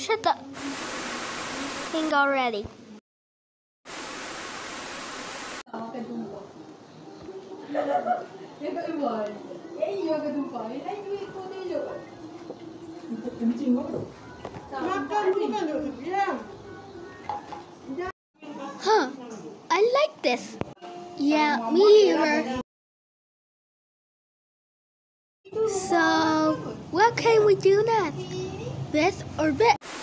shut up. Think already. Huh, I like this. Yeah, me either. So, what can we do next? This or that?